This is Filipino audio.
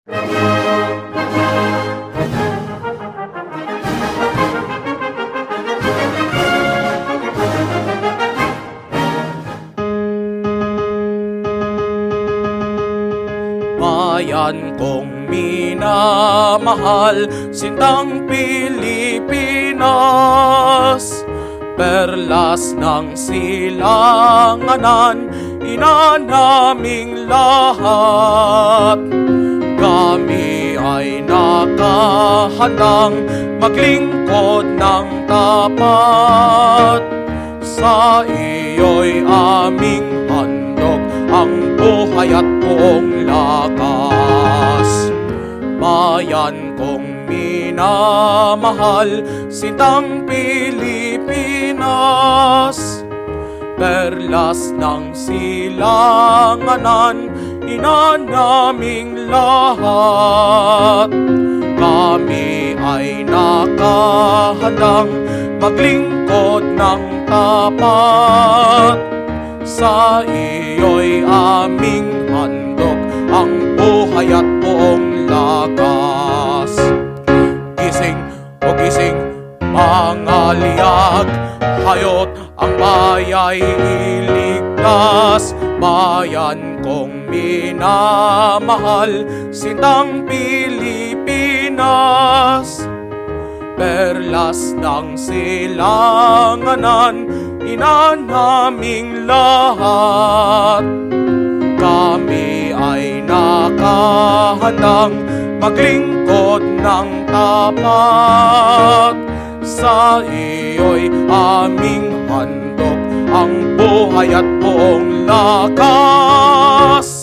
Bayan kong minamahal, sintang Pilipinas, perlas ng silanganan, ina naming lahat. Kami ay nakahandang maglingkod ng tapat. Sa iyo'y aming handog ang buhay at buong lakas. Bayan kong minamahal, sintang Pilipinas, perlas ng silanganan, ina naming lahat. Kami ay nakahandang maglingkod ng tapat. Sa iyo'y aming handog ang buhay at buong lakas. Gising o gising mga liyag, hayot ang baya'y iligtas. Bayan kong minamahal, sintang Pilipinas, perlas ng silanganan, ina naming lahat. Kami ay nakahandang maglingkod ng tapat. Sa iyo'y aming handog ang buhay at buong lakas.